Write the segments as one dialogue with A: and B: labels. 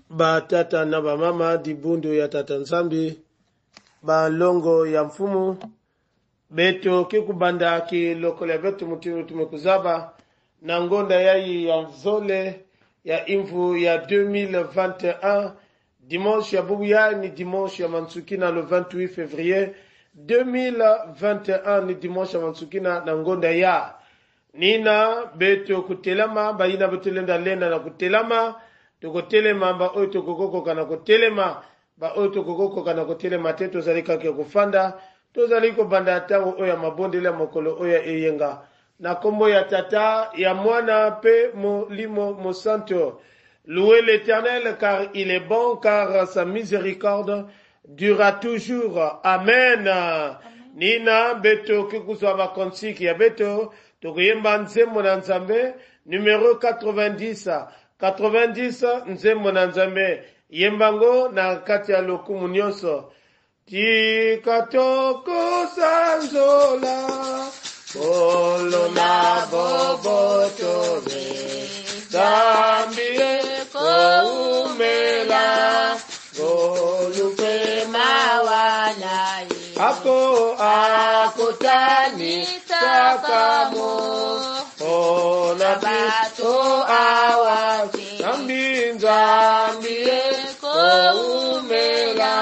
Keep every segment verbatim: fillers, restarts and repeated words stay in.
A: ba tata na ba mama dibundo ya tata nzambi ba longo ya mfumu beto kikubanda ki lokole betu mutiru tumekuzaba na ngonda yayi ya zole ya imvu ya deux mille vingt et un dimanche ya bubuya ni dimanche ya mansukina le vingt-huit février deux mille vingt et un ni dimanche ya mansukina na ngonda ya nina beto kutelama bayina betulenda lenda na kutelama tokotelema ba oyo tokokoko kana kotelema ba oyo tokokoko kana kotelema te tozali kaka kofanda tozali kobanda tango oyo ya mabondela mokolo oyo eyenga na kombo ya tata ya mwana pe molimo mosanto. Louez l'Éternel car il est bon, car sa miséricorde durera toujours. Amen. Amen. Nina beto kikuzwa bakonsiki ya beto tokoyemba nzembo na nzambe numéro quatre-vingt-dix quatre-vingt-dix nzembo na nzambe yembango na kati ya lokumu nyonso tikatoko sanzola bolo na bobotobe zambie koumela golupe
B: mawanaye
A: ako akutani takamo ona bato awaki zambi zambi koumela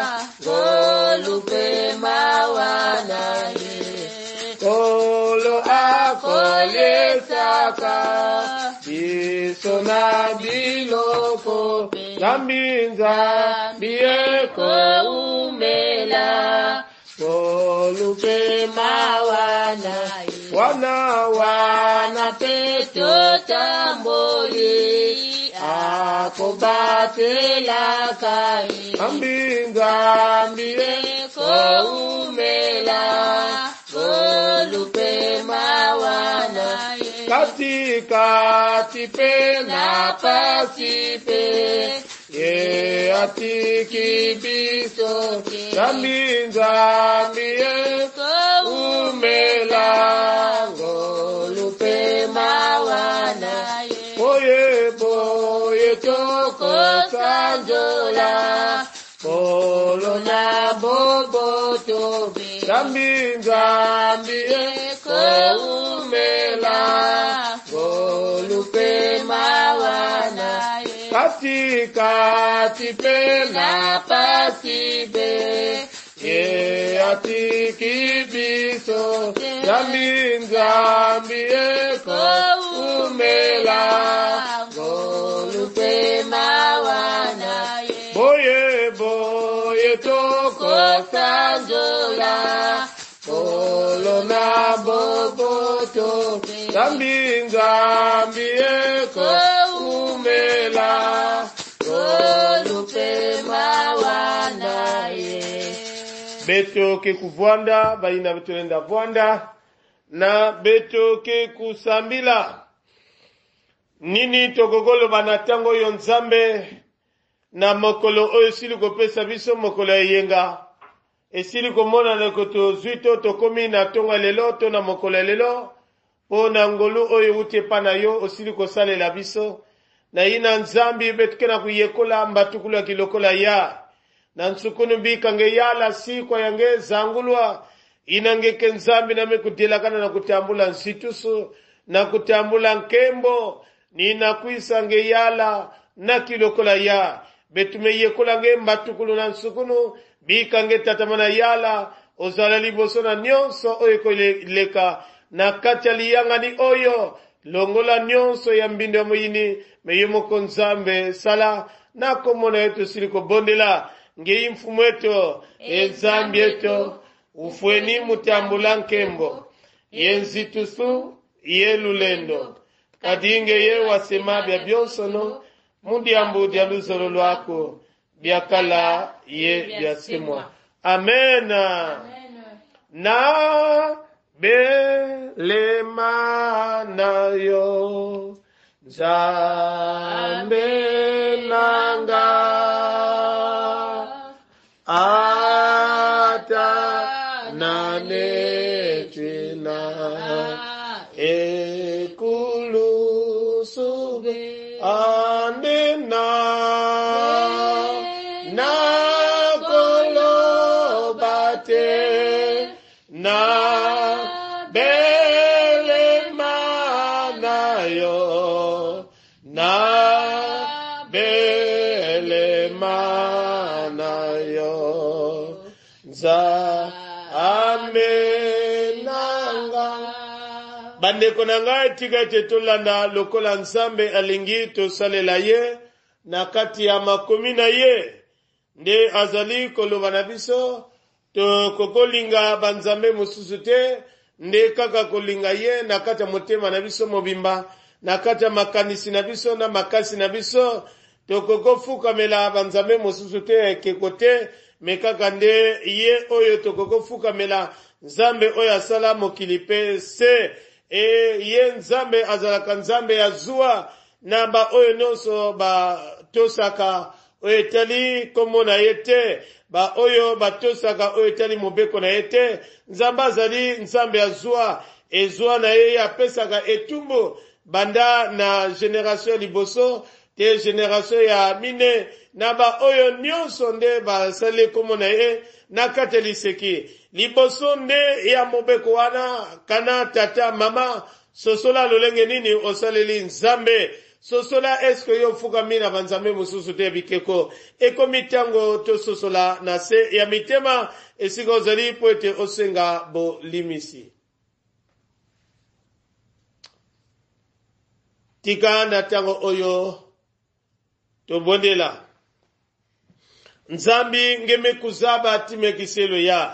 A: golupe mawanaye kolo akolesaka bisona biloko zambi zambi koumela golupe mawanaye wana wana peto tamboli akobatela kai ambinga ambie koumela golupe mawanaye kati kati pe na pasipe ye atiki biso zambi zambi koumela golupe mawanaye oye boye toko sanjola polo na boboto zambi zambi koumela golupe mawanaye kati kati pe na pasibe ye atiki biso zambi zambi koumela golupe mawanaye boye boye toko sanjola polo na boboto zambi zambi koumela golupe mawanaye beto ke kuvwanda bayina betolenda vwanda na beto ke kusambila nini tokogolo banatango yo nzambe na mokolo oyo sili kopesa biso mokolo eyenga esili komona leko tozwito tokomi na tonga lelo to na mokolo lelo po na ngolu oyo uti epa na yo osili kosalela biso na ina nzambi betuke na kuyekola mbatukulu ya kilokola ya na nsukunu bikange yala sikwa yange zangulwa inangeke nzambi na mekudelakana na kutambula nsitusu na kutambula nkembo ni na kuisange yala na kilokola ya betume yekola nge mbatukulu na nsukunu bikange tatamana yala ozala liboso na nyonso oyo koleka na kati ya liyangani oyo longola nyonso ya mbindo ya moyini meyemoko nzambe sala na komona yetu siliko bondela ngeyi mfumu eto enzambi eto ufweni mutambula nkembo yenzitusu ye lulendo kadinge ye wasema bya byonsono mundi ambu dia luzolo lwako byakala ye byasemwa amen, amen. Na belema nayo nzambe nanga ata nanetina ekulu sube andena belema yo za amenanga. Bandeko na ngai tika ete tolanda lokola Nzambe alingi tosalela ye na kati ya makomi na ye nde azali koloba na biso tokokolinga banzambe mosusu te nde kaka kolinga ye na kati ya motema na biso mobimba na kati ya makanisi na biso na makasi na biso tokokofukamela banzambe mosusu te ekeko te me kaka nde ye oyo tokokofukamela Nzambe oyo asala mokili pe se e ye Nzambe azalaka Nzambe ya zuwa na ba oyo nyonso ba tosaka oyo etali kombo na ye te ba oyo batosaka oyo etali mobeko na ye te. Nzambe azali Nzambe ya zuwa ezwa na ye apesaka etumbu banda na generation ya liboso te generation ya mine na ba oyo nyonso nde basali kombo na ye na kati ya liseki liboso nde ya mobeko wana kana tata mama sosola lolenge nini osaleli Nzambe sosola eske yo fukami na banzambe mosusu te bikeko ekomi ntango tososola na se ya mitema esika ozali po ete osenga bolimisi. Tika na ntango oyo tobondela Nzambi ngeme kuzaba timekiselo ya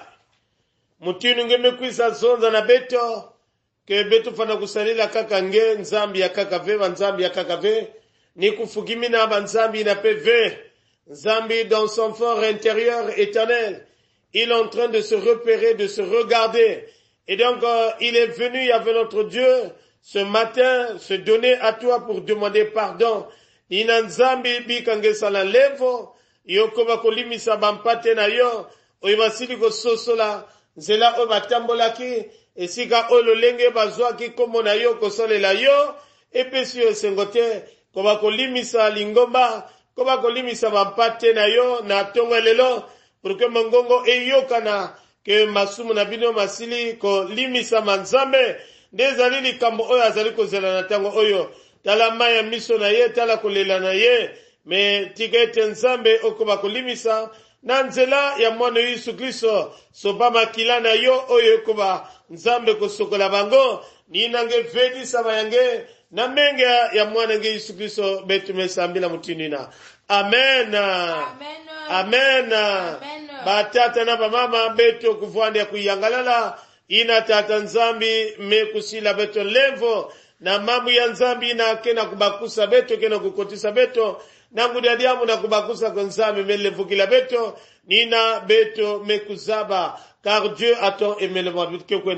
A: mutinu ngeme kwisa zonza na beto ke beto fana kusalila kaka nge Nzambi ya kaka ve Nzambi ya kaka ve ni kufugimi na Nzambi na peve Nzambi dans son fort intérieur éternel il est en train de se repérer, de se regarder et donc euh, il est venu, il y avait notre Dieu ce matin se donner à toi pour demander pardon. Ina Nzambi bikange sala levo yokoba kolimisa bampate na yo oyibasili ko sosola nzela o batambolaki esika olo lenge bazwaki kombo na yo kosolela yo epesi yo sengote koba kolimisa lingomba koba kolimisa bampate na yo na tongo lelo pour que mongongo eyokana ke masumu na bino masili ko limisa manzambe ndezali likambo oyo azali kozela na tango oyo tala maya miso na ye tala kolela na ye me tigete Nzambe okoba kolimisa na nzela ya mwana Yesu Kristo soba makila na yo oyo koba Nzambe kosokola bango ni nange vedi sabayange na menge ya mwana Yesu Kristo betu mesambila mutinina. Amen.
B: Amen.
A: Amen.
B: Amen.
A: Batata na bamama betu kuvwanda ya kuyangalala ina tata Nzambi me kusila beto levo na mamu ya Nzambi na kena kubakusa beto kena kukotisa beto na ngudadiamu na kubakusa kwa Nzambi me levo kila beto nina beto me kuzaba car Dieu a tant aimé le monde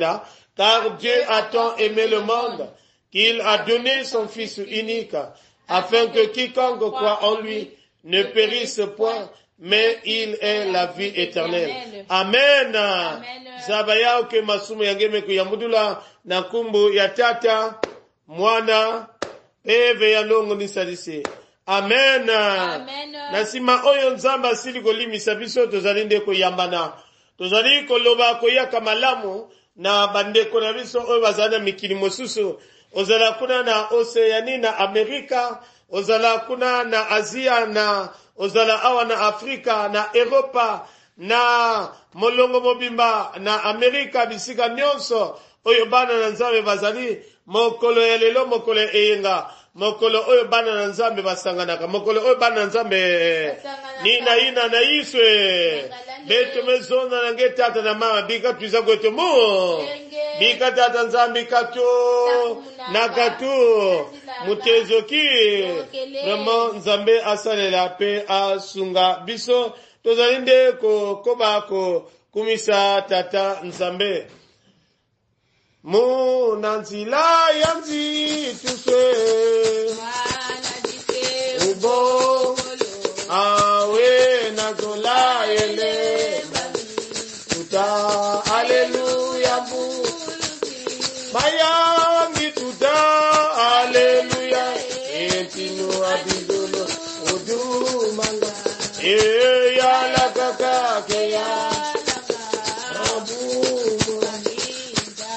A: car Dieu a tant aimé le monde qu'il a donné son fils unique afin que quiconque croit en lui ne périsse point mais il est la vie éternelle. Amen. Zabaya ke masumu yangeme kuyamudula na kumbu ya tata mwana eve ya longo nisalise. Amen.
B: Amen.
A: Nasima oyo Nzamba asili kolimisa biso tozali nde koyambana tozali koloba koyaka malamu na bandeko na biso oyo bazana mikili mosusu ozala kuna na Oceania na Amerika ozala kuna na Asia na ozala awa na Afrika na Europa na molongo mobimba na Amerika bisika nyonso oyo bana na Nzambe bazali mokolo ya lelo mokolo eyenga mokolo oyo bana na Nzambe basanganaka mokolo oyo bana na Nzambe ni na ina na iswe beto mezona na ngetata na mama bika tuiza kwetu mu bika tata Nzambe kato na kato mutezoki vraiment Nzambe asalela pe asunga biso tozali nde ko koba ko kumisa tata Nzambe mu nanzila yanzi tuse ubo awe nazola ele tuta haleluya bu mayangi tuta haleluya etinu abidolo udumanga e ya la kaka ke ya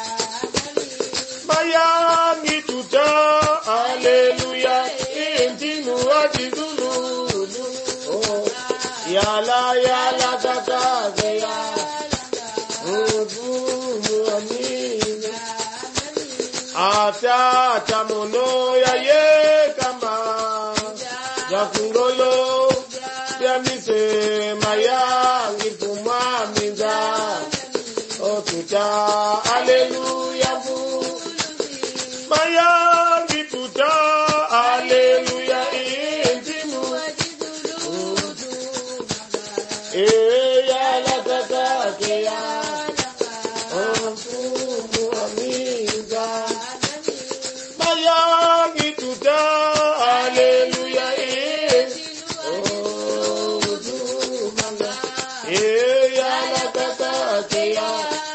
A: mayangi tuta haleluya enti tinu wajidulu. Oh, yala yala kaka ya. Ubu amina. Ata ata mono ya ye kama. Ya kungolo ya mise maya ngipuma minza. Oh tuta hallelujah bu. Maya ngituta hallelujah intimu. Eh ya la kaka ya. Oh tumu amiga. Maya ngituta hallelujah oh tumanga. Eh ya la kaka ya.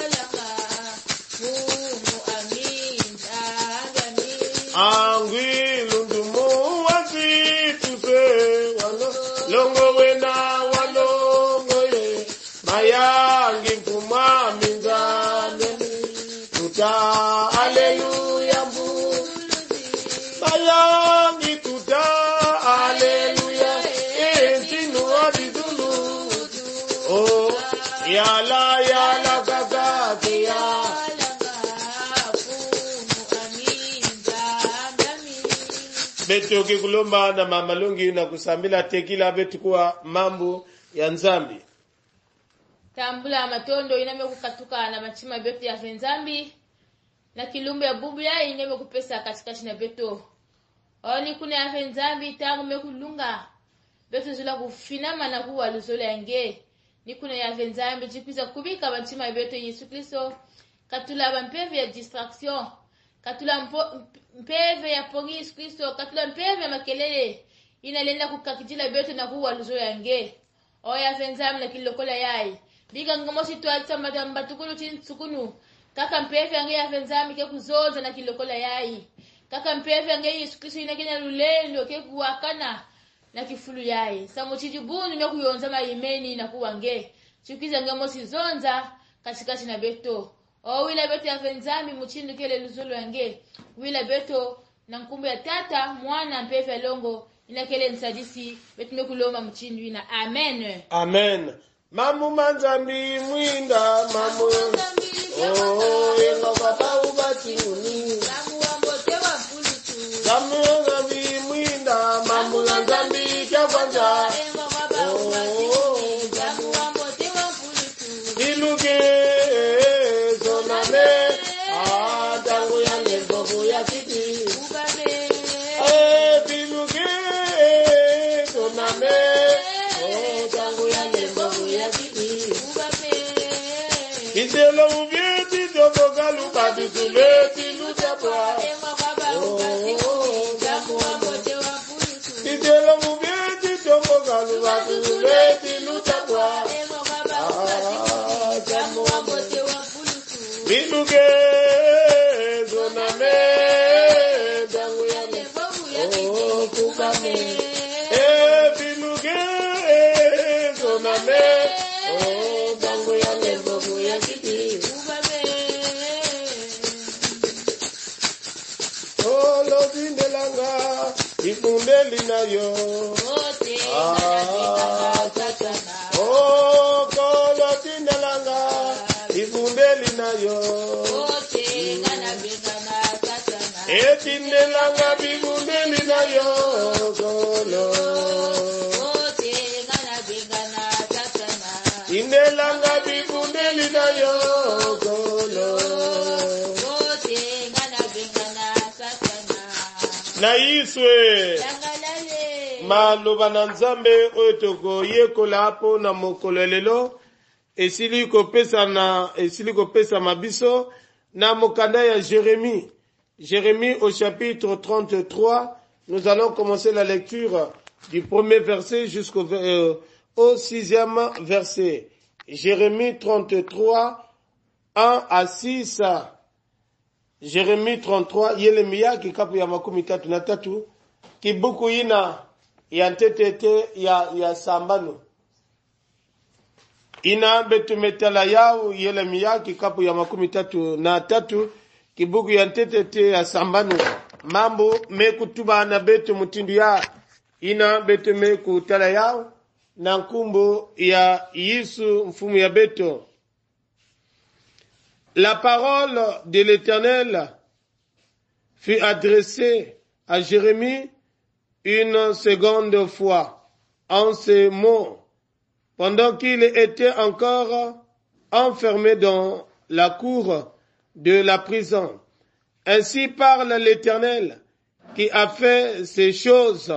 A: Angwi lundumu wasituse walo longo wena walongo ye mayangi mpuma minzane tuta haleluya mbu mayangi tuta haleluya entinu wabidulu oh yala yala gaga kia betu kikulomba na mamalungi na kusambila tekila betu kuwa mambo ya nzambi.
B: Tambula matondo iname kukatuka na machima betu ya nzambi. Na kilumbu ya bublia iname kupesa katikati na betu. Oni kuna ya nzambi tangu mekulunga. Betu zula kufinama na kuwa luzole yange. Ni kuna ya nzambi jipiza kubika machima betu Yesu Kristo. Katula bampeve ya distraction. Katula mpo, mpeve ya pongi Yesu Kristo. Katula mpeve ya makelele. Inalenda kukakijila betu na kuwa luzo yange. Oya fenzami na kilokola yai. Bika ngamosi tuatsa madamba tukunu chini tukunu. Kaka mpeve yange ya fenzami ke kuzoza na kilokola yai. Kaka mpeve yange Yesu Kristo inakenya lulendo ke kuwakana na kifulu yai. Samo chijibunu na kuyonza maimeni na kuwange. Chukiza ngamosi zonza katikati na beto. O wila beto ya fenzami muchindu kele luzulu yange. Wila beto na nkumbu ya tata mwana mpefe ya longo inakele nsajisi betu mekuloma mchindu ina. Amen.
A: Amen. Mamu manzambi mwinda mamu. Oh yengo baba ubati uni.
B: Mamu wambote wa pulutu.
A: Mamu manzambi mwinda mamu manzambi kia kwanza.
B: Yengo baba ubati uni. Mamu wambote wa pulutu.
A: Iluke zoname. Ah tangu ya nengobu ya kiti.
B: Ubabe.
A: Eh biluke zoname. Oh tangu ya nengobu ya kiti.
B: Ubabe.
A: Idelo uvieti dobo galu badisule lutapwa.
B: Yengo baba ubati uni. Mamu wambote wa pulutu.
A: Idelo uvieti dobo galu badisule lutapwa.
B: Yengo baba ubati uni. Mamu wambote wa pulutu.
A: Biluke zoname tangu ya nengobu oh kukame. Eh biluke zoname oh tangu ya nengobu ya kiti. Oh lobinde langa ifundeli nayo. Ah oh kolobinde langa ifundeli nayo. Etinde langa bifundeli nayo kolo. Inde langa bifundeli nayo kolo. Na iswe maloba na nzambe oyo tokoyekola hapo na mokolo lelo esili kopesa na esili kopesa mabiso na mokanda ya Jérémie. Jérémie au chapitre trente-trois, nous allons commencer la lecture du premier verset jusqu'au euh, au sixième verset. Jérémie trente-trois, un à six. Jérémie trente-trois, Yeremia kikapu ya makumi tatu na tatu, kibuku ina ya ntetete ya, ya sambano. Ina betumetala yao Yeremia kikapu ya makumi tatu na tatu, kibuku ya ntetete ya sambano. Mambo mekutuba na betu mutindu ya ina beteme kutala yao na nkumbo ya Yesu mfumu ya beto. La parole de l'Éternel fut adressée à Jérémie une seconde fois en ces mots, pendant qu'il était encore enfermé dans la cour de la prison. Ainsi parle l'Éternel qui a fait ces choses,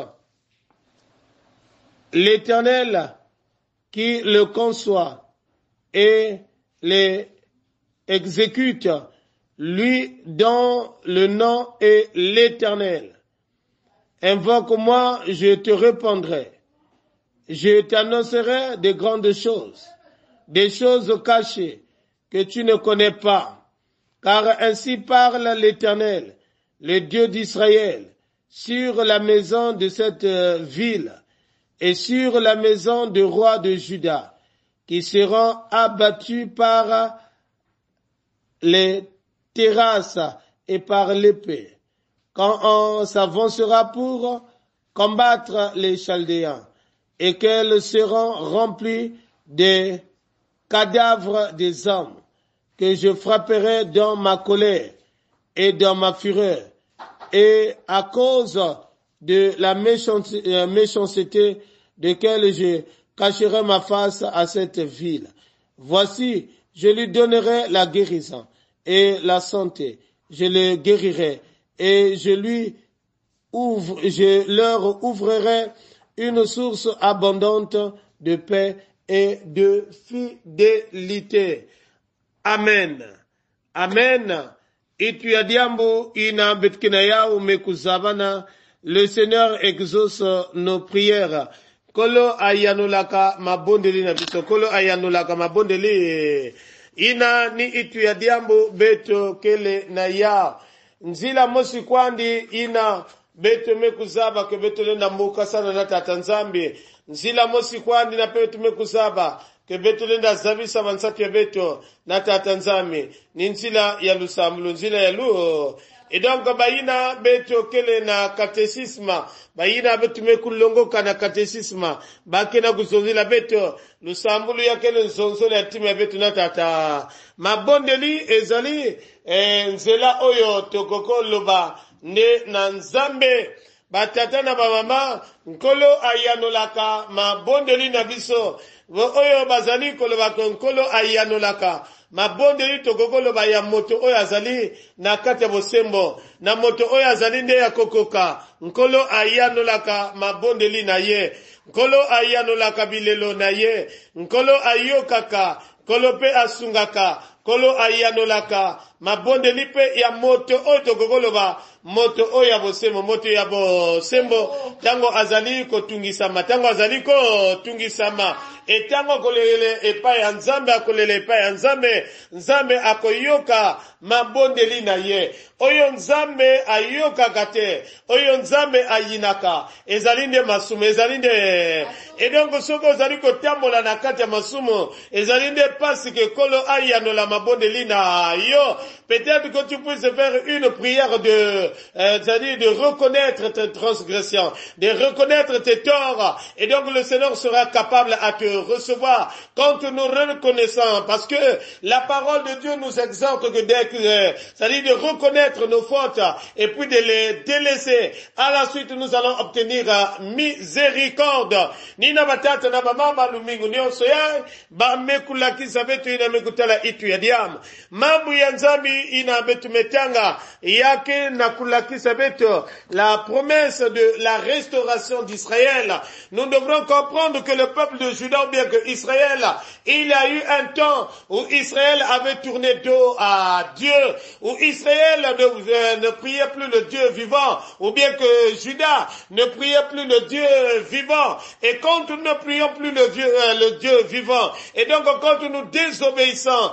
A: l'Éternel qui le conçoit et les exécute, lui dont le nom est l'Éternel. Invoque-moi, je te répondrai. Je t'annoncerai de grandes choses, des choses cachées que tu ne connais pas. Car ainsi parle l'Éternel, le Dieu d'Israël, sur la maison de cette ville et sur la maison du roi de Juda, qui seront abattus par les terrasses et par l'épée, quand on s'avancera pour combattre les Chaldéens, et qu'elles seront remplies des cadavres des hommes, que je frapperai dans ma colère et dans ma fureur, et à cause de la méchanceté de laquelle je cacherai ma face à cette ville. Voici, je lui donnerai la guérison et la santé. Je le guérirai et je lui ouvre, je leur ouvrirai une source abondante de paix et de fidélité. Amen. Amen. Ituyadiambo ina betkina yao mekuzabana. Le Seigneur exauce nos prières. Kolo ayanulaka mabondeli na biso. Kolo ayanulaka mabondeli. Ina ni itu ya diambo beto kele na ya. Nzila mosi kwandi ina beto mekuzaba ke beto lenda mbuka sana na tatanzambi. Nzila mosi kwandi na beto mekuzaba ke beto lenda zabisa mansati ya beto na tatanzambi. Ni nzila ya lusamulu, nzila ya luo. Et donc, baina beto kele na catéchisme, baina beto mekulongoka na catéchisme, bakena kuzonzila beto, lusambulu ya kele nzonzole ya timu ya beto na tata. Mabondeli ezali, e, nzela oyo tokoko loba, ne na nzambe, batata na bamama, nkolo ayanolaka, mabondeli na biso, oyo bazali koloba nkolo ayanolaka, mabondeli tokokolo ba ya moto oyo azali na kati ya bosembo na moto oyo azali nde ya kokoka nkolo ayanolaka mabondeli na ye nkolo ayanolaka bilelo na ye nkolo ayokaka nkolo pe asungaka nkolo ayanolaka mabondeli pe ya moto oyo tokokolo ba moto oyo ya bosembo moto ya bosembo tango azali kotungisama tango azali kotungisama etango kolele epai ya nzambe akolele epai ya nzambe nzambe akoyoka mabondeli na ye oyo nzambe ayokaka te oyo nzambe ayinaka ezali nde masumu ezali nde edongo soko ozali kotambola na kati ya masumu ezali nde pasi ke kolo ayanola mabondeli na yo. Peut-être que tu puisses faire une prière de, euh, c'est-à-dire de reconnaître tes transgressions, de reconnaître tes torts, et donc le Seigneur sera capable à te recevoir quand nous reconnaissons, parce que la parole de Dieu nous exhorte que dès que, euh, c'est-à-dire de reconnaître nos fautes et puis de les délaisser. À la suite, nous allons obtenir uh, miséricorde. Nina batata na mama lumingu nyonso ya ba mekulaki sabetu ina mekutala itu ya diam. Mambu ya nzambi ina betu metanga yake na kulakisa betu la promesse de la restauration d'Israël. Nous devrons comprendre que le peuple de Juda ou bien que Israël, il y a eu un temps où Israël avait tourné dos à Dieu, où Israël ne, euh, ne priait plus le Dieu vivant, ou bien que Juda ne priait plus le Dieu vivant. Et quand nous ne prions plus le Dieu, euh, le Dieu vivant, et donc quand nous désobéissons, il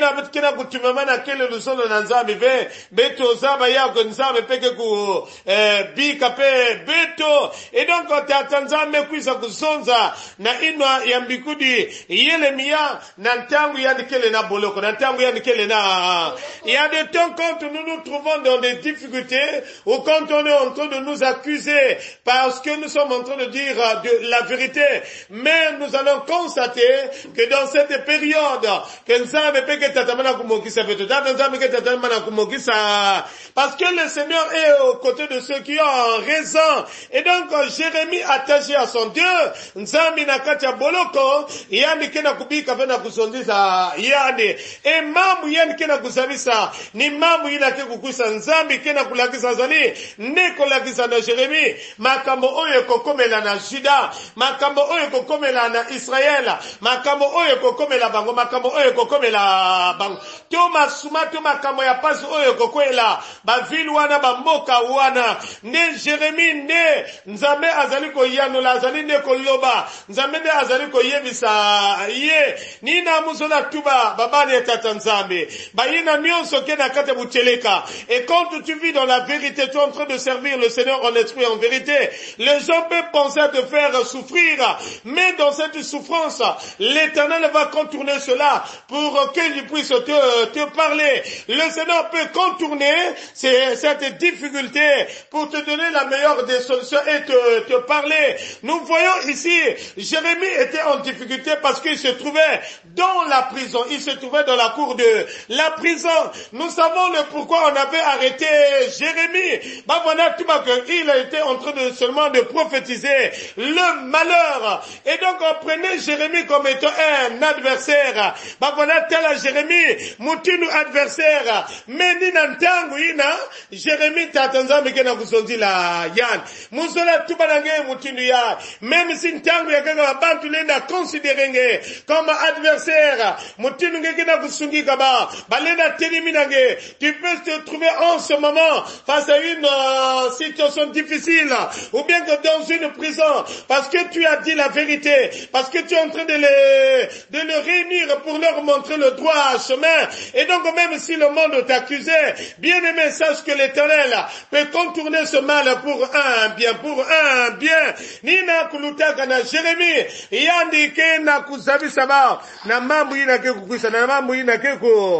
A: ina betkena kutumama na kele lusolo na nzambe ve beto zaba yako nzambe peke ku eh, bika pe beto et donc tata nzambe kuisa kuzonza na inwa ya mbikudi yele miya na ntangu ya kele na boloko na ntangu ya kele na il y a des temps quand nous nous trouvons dans des difficultés ou quand on est en train de nous accuser parce que nous sommes en train de dire de la vérité, mais nous allons constater que dans cette période que nzambe peke tatamana kumokisa peto tata nzambe ke tatamana kumokisa parce que le Seigneur est aux côtés de ceux qui ont raison. Et donc Jérémie attaché à son Dieu nzambe na kati ya boloko yani kena kubika pena kusondiza yani e mambo yani kena kusabisa ni mambo ina ke kukusa nzambe kena kulakisa zali ne kolakisa na Jérémie makambo oyo kokomela na Juda makambo oyo kokomela na Israël makambo oyo kokomela bango makambo oyo kokomela bango to masuma to makambo ya pasi oyo kokwela ba ville wana ba mboka wana ne Jérémie ne nzambe azali ko yanola azali ne ko loba nzambe ne azali ko yebisa ye ni na musola tuba babani tata nzambe ba yina nyonso ke na kate buteleka et quand tu vis dans la vérité tu es en train de servir le Seigneur en esprit en vérité les gens peuvent penser à te faire souffrir mais dans cette souffrance l'Éternel va contourner cela pour qu'il puisse te, te parler. Le Seigneur peut contourner cette difficulté pour te donner la meilleure des solutions et te, te parler. Nous voyons ici, Jérémie était en difficulté parce qu'il se trouvait dans la prison. Il se trouvait dans la cour de la prison. Nous savons le pourquoi on avait arrêté Jérémie. Bah voilà, tout bas qu'il a été en train de seulement de prophétiser le malheur. Et donc on prenait Jérémie comme étant un adversaire. Bah voilà, tel à Jérémie, moutinu adversaire. Mais ni nantangu ina, Jérémie tatanzambe kena kusondi la yan. Musola tubanange moutinu ya. Même si ntangu ya kanga bantu lenda considérenge comme adversaire. Moutinu kena kusungi kaba. Balenda teliminange. Tu peux te trouver en ce moment face à une euh, situation difficile. Ou bien que dans une prison. Parce que tu as dit la vérité. Parce que tu es en train de les, de les réunir pour leur montrer le droit chemin. Et donc même si le monde t'accusait, bien aimé, sache que l'Éternel peut contourner ce mal pour un bien, pour un bien. Nina kulutaka na Jérémie, yandi ke na kuzabi saba, na mambu ina ke kukwisa, na mambu ina ke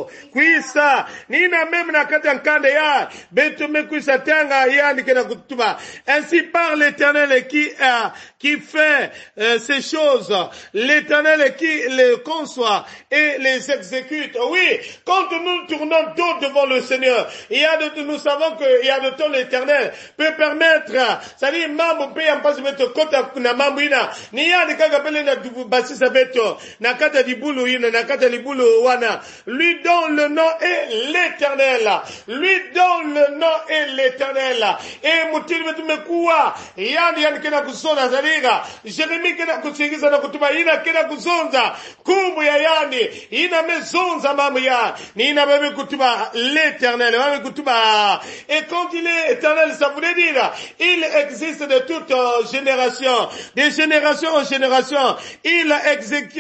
A: kukwisa. Nina même na kata nkande ya, betu me kuisa tanga, yandi ke na kutuba. Ainsi par l'Éternel qui, euh, qui fait euh, ces choses, l'Éternel qui les conçoit et les exécute. Oui, quand nous tournons dos devant le Seigneur, il y a de, nous savons qu'il y a de temps l'Éternel peut permettre, c'est-à-dire, mambo pe yampazi beto kota na mambo ina, ni ya de kagapele na dubu basisa beto, na kata libulu ina, na kata libulu wana, lui dont le nom est l'Éternel, lui dont le nom est l'Éternel, et mutili betu mekuwa, yani yani kena kusona zaliga, Jérémie kena kusingiza na kutuba, ina kena kuzonza, kumbu ya yani, ina mezonza mamu ya, ni ina bebe kutuba l'Éternel, bebe kutuba, et quand il est éternel, ça voulait dire, il existe de toute euh, génération, des générations en génération, il existe,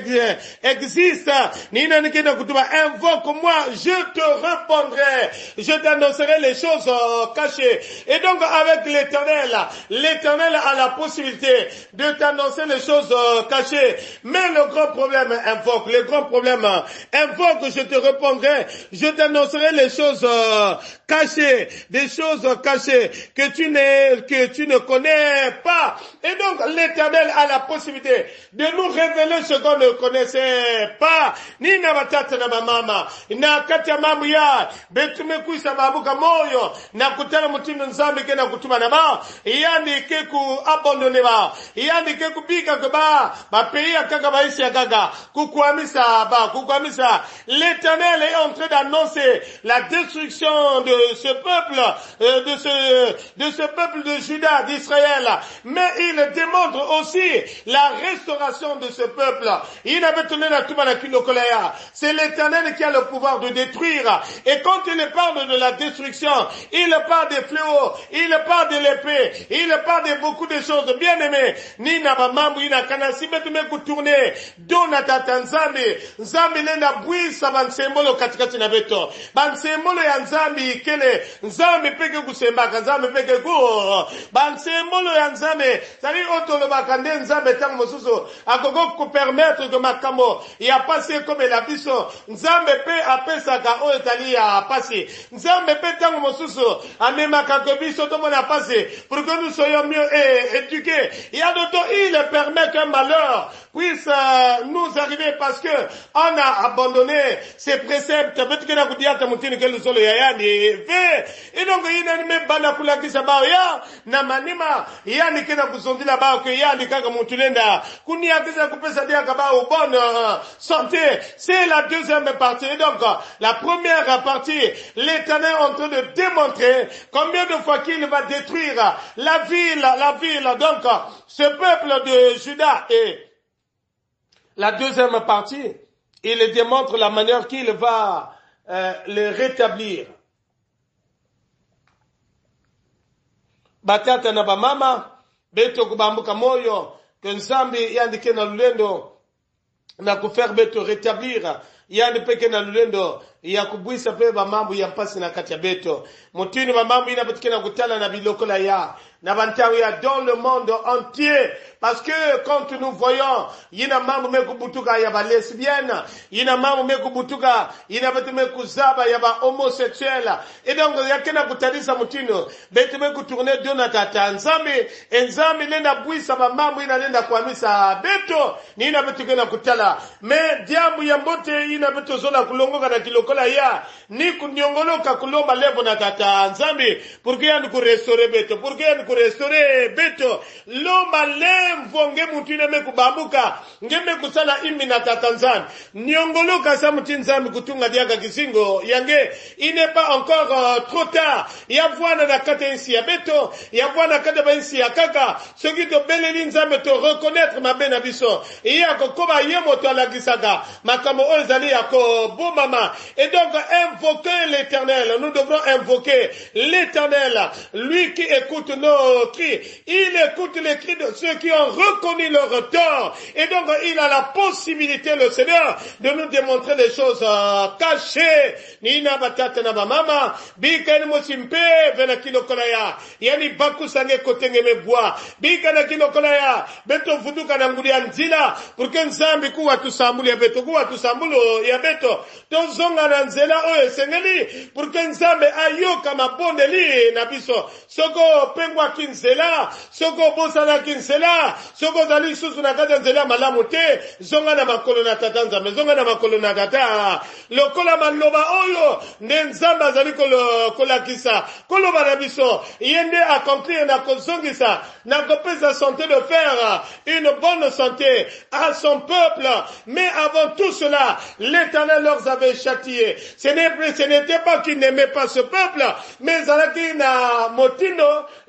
A: existe, ni ina nikena kutuba, invoque-moi, je te répondrai, je t'annoncerai les choses euh, cachées, et donc avec l'Éternel, l'Éternel a la possibilité de t'annoncer les choses euh, cachées, mais le grand problème invoque, le grand problème invoque, je te répondrai, je t'annoncerai les choses euh, cachées, des choses cachées que tu ne, que tu ne connais pas. Et donc l'Éternel a la possibilité de nous révéler ce qu'on ne connaissait pas. Ni na batata na mama, na katia mamu ya, betume kuisa babuka moyo, na kutana mutino nzambe ke na kutuma na ba, yani ke ku abandonne ba, yani ke ku bika ke ba, ba pays akaka ba isi akaka, kukuamisa ba, kukuamisa. L'Éternel est en train d'annoncer la destruction de ce peuple, euh, de ce, de ce peuple de Juda, d'Israël. Mais il démontre aussi la restauration de ce peuple. Il avait tourné la Toumana Kilokolaya. C'est l'Éternel qui a le pouvoir de détruire. Et quand il parle de la destruction, il parle des fléaux, il parle de l'épée, il parle de beaucoup de choses. Bien aimé, Nina Bamambu, Ina Kanasi, Betume Koutourne, Donata Tanzambi, Zambi nenda bwisa bansembolo katikati na beto bansembolo ya nzambi ikele nzambi peke kusembaka nzambi peke ku bansembolo ya nzambe sali otolo bakande nzambe tango mosusu akoko ku permettre que makambo ya passer comme la biso nzambe pe apesaka oyo tali ya passer nzambe pe tango mosusu amemaka ko biso to mona passer pour que nous soyons mieux éduqués. Il y a d'autres, il permet qu'un malheur puisse euh, nous arriver parce que on a abandonné ces préceptes. Peut-être que la coudiate montine que le sol yaya ni fait. Et donc il n'a même pas la couleur qui s'abat ya na manima ya ni kena kusondi la ba que ya ni kaka montulenda kuni ya kisa kupesa dia kaba au bonne euh, santé. C'est la deuxième partie. Et donc la première partie, l'Éternel est en train de démontrer combien de fois qu'il va détruire la ville, la ville. Donc ce peuple de Juda. Et la deuxième partie, il démontre la manière qu'il va euh, les rétablir. Batata na bamama, beto kubambuka moyo, que nzambi yandike na lulendo, na kufer beto rétablir, yandi peke na lulendo, ya kubwisa pe bamambu ya mpasi na kati ya beto. Mutini bamambu inapatikana kutala na bilokola ya. Dans le monde entier, parce que quand nous voyons, yina mamu meku butuka yaba lesbienne, yina mamu meku butuka, yina betu meku zaba yaba homosexuel, et donc yakena kutadisa mutino, betu meku tourner de na tata nzambi, nzambi nenda bwisa ba mamu ina nenda kwamisa beto, ni ina betu kena kutala, mais diamu yambote ina betu zola kulongoka na kilokola ya, ni kunyongoloka kulomba levo na tata nzambi, pour que yandu kurestore beto, pour que yandu restaurer beto loma lemvo nge mutine meku bambuka nge meku sala imi na tatanzan nyongoloka sa mutinzami kutunga diaka kisingo yange il n'est pas encore uh, trop tard ya vwana na kata insi ya beto ya vwana kata ba insi ya kaka ce qui te beleli nzambe te reconnaître ma bena biso ya ko koba yemo to la gisaka makamo ozali yako bo mama et donc invoquer l'Éternel nous devrons invoquer l'Éternel lui qui écoute nos cris. Il écoute les cris de ceux qui ont reconnu leur tort. Et donc, il a la possibilité, le Seigneur, de nous démontrer les choses euh, cachées. Nina batata na mama, bika ni mosimpe vena kilo kolaya. Yani baku sange kotenge meboa. Bika na kilo kolaya. Beto fuduka na nguli anzila. Pour que nzambi kuwa tusambulu ya beto. Kuwa tusambulu ya beto. Tozonga na nzela oye sengeli. Pour que nzambe ayoka mabondeli na biso. Soko pengwa kinzela. Soko bosala kinzela. Soko zali susu na kata nzela malamu te. Zonga na makolo na tata nzambe. Zonga na makolo na tata. Lokola maloba oyo. Nde nzamba zali kolo, kola kisa. Kolo barabiso. Yende accomplir na kozongisa. Na kopesa santé de faire une bonne santé à son peuple. Mais avant tout cela, l'Éternel leur avait châtié. Ce n'était pas qu'il n'aimait pas ce peuple. Mais zalaki na motino.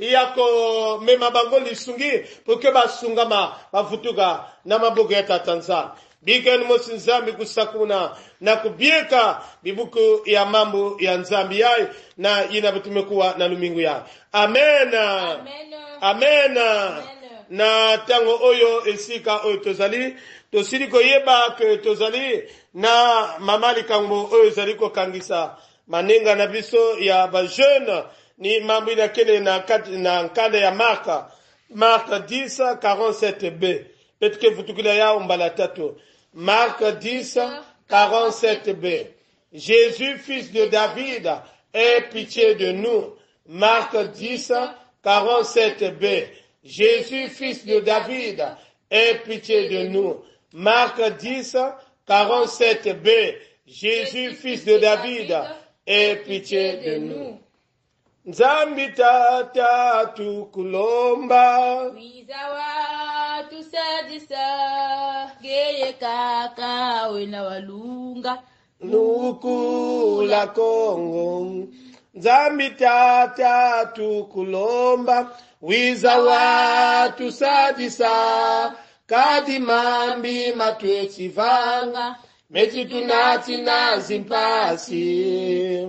A: Yako mema bango lisungi. Pour que basungama. Bafutuga. Na mabogo ya tatanza. Bika ni mosi nzambi kusakuna na kubieka bibuku ya mambo ya nzambi yai na yina betumekuwa na lumingu yai. Amen. Amen. Amen. Amen. Na tango oyo esika oyo tozali tosili koyeba ke tozali na mamali kango oyo zali ko kangisa manenga na biso ya ba jeune ni mambo ina kele na na nkanda ya Marka Marka dix quarante-sept b. Peut-être que vous tukila ya umbala tatu. Marc dix, quarante-sept b. Jésus, fils de David, aie pitié de nous. Marc dix, quarante-sept b. Jésus, fils de David, aie pitié de nous. Marc dix, quarante-sept b. Jésus, fils de David, aie pitié de nous. Nzambi tata tukulomba
B: Wizawa tusadisa geye kaka wena walunga
A: nuku la Kongo. Nzambi tata tukulomba wizawa tusadisa kadi mambi matweti vanga meti tunati na zimpasi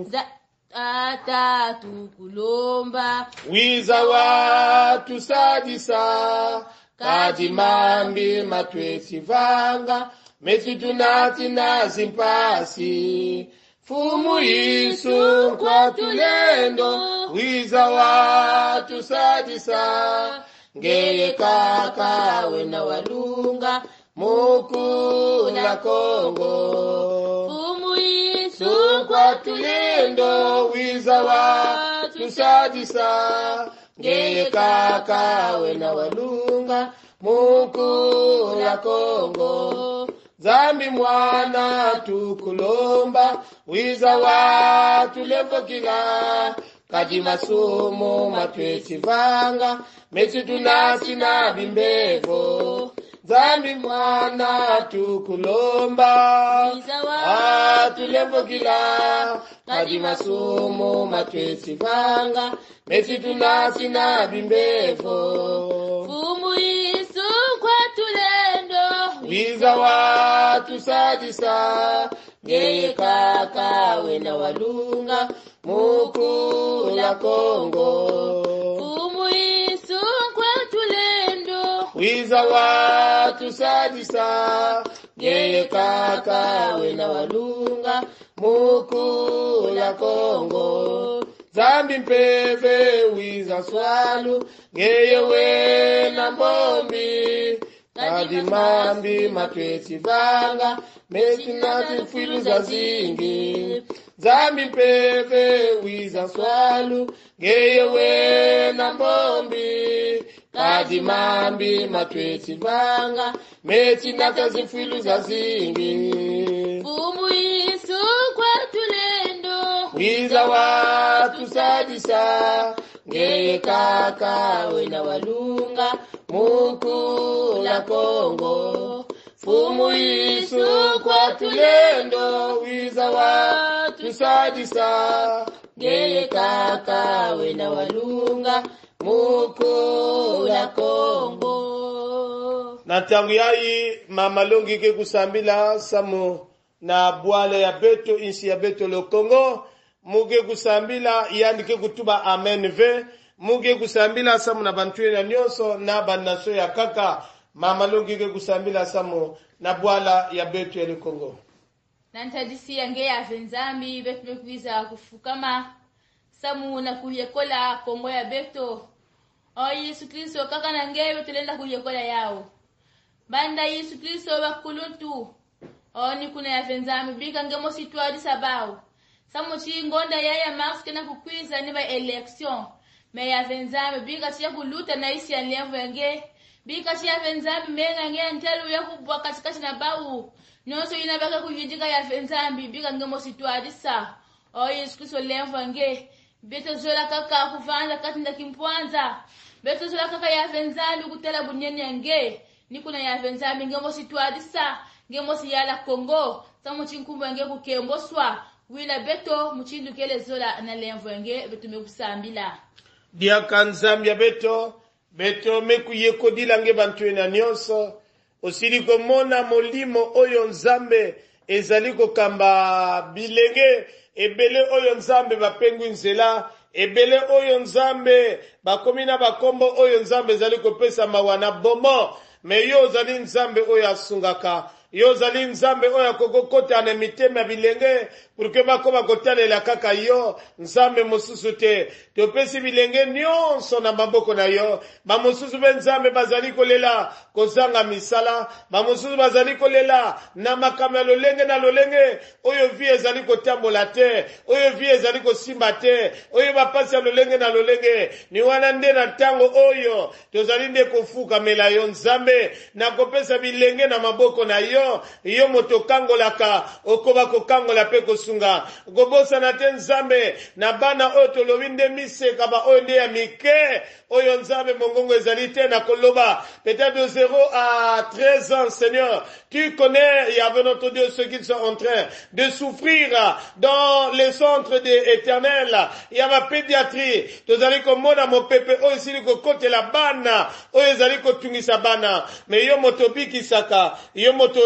B: Tata tukulomba
A: wizawa tusadisa kadi mambi matwesi vanga mesi tunati na zimpasi. Fumu Yesu kwa tulendo, wiza watu sadisa. Ngeye kaka wena walunga, muku la Kongo.
B: Fumu Yesu
A: kwa tulendo, wiza watu sadisa. Ngeye kaka wena walunga, muku la Kongo. Zambi mwana tukulomba, wiza watu lembo kila. Kadi masumo matweti vanga, mesi tunasi na bimbevo. Zambi mwana tukulomba,
B: wiza watu
A: lembo kila. Kadi masumo matweti vanga, mesi tunasi na bimbevo.
B: Fumu Yesu kwa tulendo,
A: wiza watu sadisa. Ngeye kaka wena walunga, muku la Kongo.
B: Fumu Yesu kwa tulendo,
A: wiza watu sadisa. Ngeye kaka wena walunga, muku la Kongo. Zambi mpeve wiza swalu, ngeye wena mbombi. Kadi mambi matweti vanga, mesi nati filu za zingi. Zambi mpeve wiza swalu, ngeye wena mbombi. Kadi mambi matweti vanga, mesi nati filu za zingi.
B: Fumu Yesu kwa tulendo,
A: wiza watu sadisa. Ngeye kaka wena walunga, muku la Kongo. Fumu Yesu kwa tulendo, wiza watu sadisa. Ngeye kaka wena walunga, muku la Kongo. Na tangu yai mama longi ke kusambila samu na bwale ya beto insi ya beto lo Kongo. Muge kusambila yandike kutuba amen ve. Muge kusambila samu na bantuye na nyonso na banaso ya kaka. Mama longi ke kusambila samu na bwala ya beto ya le Kongo.
B: Nantadisi yange ya Venzambi betu mekuiza kufukama samu na kuyekola Kongo ya beto. O Yesu Kristo kaka na ngewe tulenda kuyekola yao. Banda Yesu Kristo wakuluntu. O ni kuna ya Venzambi bika ngemo situadi sabao. Samu chingonda yaya Mars kena kukwiza niba election. Me ya Venzambi bika chia kuluta na isi ya levo yange. Bika chia Venzambi menga nge ntelu ya kubwa katikati na bau. Nyoso inabaka kujijika ya Venzambi bika ngemo situadi sa. O Yesu Kristo levo yange. Beto zola kaka kuvanda kati nda kimpwanza. Beto zola kaka ya Venzambi kutela bunyeni yange. Nikuna ya Venzambi ngemo situadi sa. Ngemo si yala Kongo. Samu chinkumbu yange kukemboswa. Wila beto mchindu kele zola na lenvo yange beto mekusambila.
A: Dia kanzambia beto. Beto meku yeko dilange bantuwe na nyonso. Osiliko mona molimo oyo nzambe. Ezaliko kamba bilenge. Ebele oyo nzambe bapengu nzela. Ebele oyo nzambe. Bakomina bakombo oyo nzambe ezaliko pesa mawana bomo. Me yo zali nzambe oyo asungaka. Yo zali nzambe oya kokokota na mitema bilenge purke bakoma kotalela kaka yo nzambe mosusu te topesi bilenge nyonso na maboko na yo ba mosusu be nzambe bazali kolela kozanga misala ba mosusu bazali kolela na makama lolenge na lolenge oyo vie ezali kotambola te oyo vie ezali kosimba te oyo bapasi ya lolenge na lolenge ni wana nde na tango oyo tozali nde kofuka mela yo nzambe na kopesa bilenge na maboko na yo yo moto kangolaka okoba kokangola pe kosunga gobosa na te nzambe na bana oyo tolobi nde miseka ba oyo nde ya mike oyo nzambe mongongo ezali te na koloba peut-être de zéro à treize ans Seigneur tu connais Yahvé notre Dieu ceux qui sont en train de souffrir dans les centres de éternel ya ba pédiatrie tozali komona mopepe oyo sili kokotela bana oyo ezali kotungisa bana mais yo moto bikisaka yo moto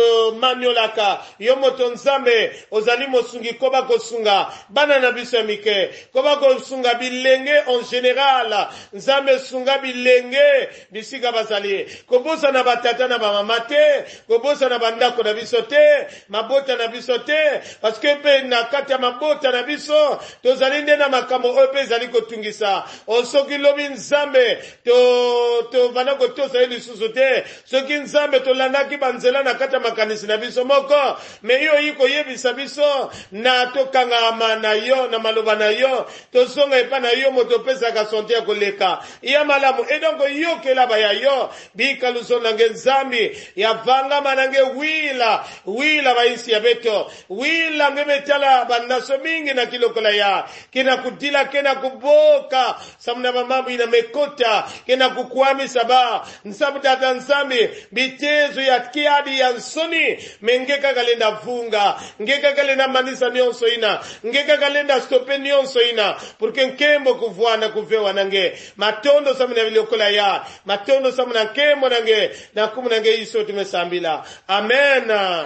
A: to maniolaka yo moto nzambe ozali mosungi koba kosunga bana na biso ya mike koba kosunga bilenge en général nzambe sunga bilenge bisika bazali kobosa na batata na bamama te kobosa na bandako na biso te mabota na biso te parce que pe na kati ya mabota na biso tozali nde na makambo oyo pe ezali kotungisa osoki lobi nzambe to to bana kotosa ye lisusu te soki nzambe tolandaki banzela na kati ya makanisi na biso moko me yo oyi koyebisa biso na tokangama na yo na maloba na yo tozonga epa na yo moto opesaka sante ya koleka ya malamu e donc yokela baya yo bikaluso nange nzambi ya vangama nange wila wila baisi ya beto wila nge betala banaso mingi na kilokola ya kina kutila kena kuboka samuna bamambu ina mekota kena kukwami saba nsabu tata nsambi bitezo ya kiadi ya nsoni mengeka kalenda vunga ngeka kalenda manisa nionso ina ngeka kalenda stope nionso ina porque nkembo kuvuana kuvewa nange matondo samuna viliokola ya matondo samuna nkembo nange na kumu nange iso tumesambila amen amen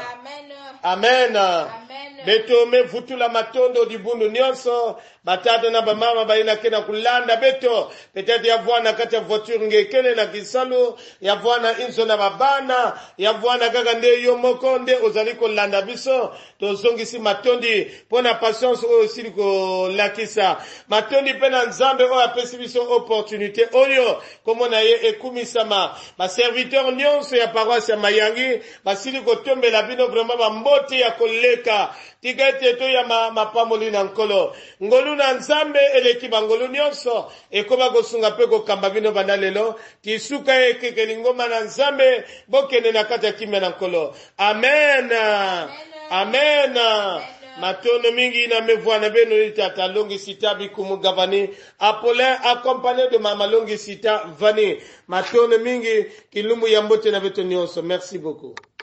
A: amen, amen. Beto me vutula matondo di bundu nyonso batata na bamama baina kena kulanda beto peut-être ya vwana kati ya voiture ngekele na kisalu ya vwana inzo na babana ya vwana kaka nde yo moko nde ozali kolanda biso tozongisi matondi pona patience oyo osili kolakisa matondi mpe na nzambe oyo apesi biso opportunité oyo komona ye ekumisama baserviteur nyonso ya paroisse ya Mayangi basili kotombela bino vraiment bambote ya koleka tika ete to ya mapamoli na nkolo ngolu na nzambe eleki bangolu nyonso ekoba kosunga pe kokamba bino banda lelo tisuka ekekeli ngoma na nzambe bokende na kati ya kimia na nkolo amen amen, amen. Amen. Matono mingi na mevwana beno itata longi sita bikumu gavani Apollin accompagné de mama longi sita vani matono mingi kilumbu ya mbote na beto nyonso merci beaucoup.